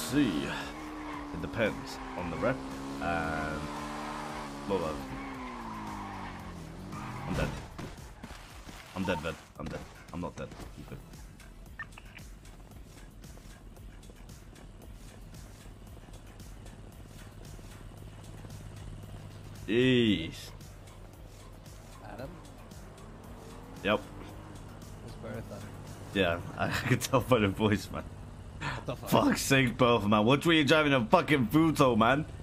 see. It depends on the rep and well, I'm dead. I'm dead, vet. I'm dead. I'm not dead. I'm good. Jeez. Adam? Yep. It's Bertha. Yeah, I could tell by the voice, man. What the fuck? Fuck's sake, both, man. What were you driving a fucking Futo, man?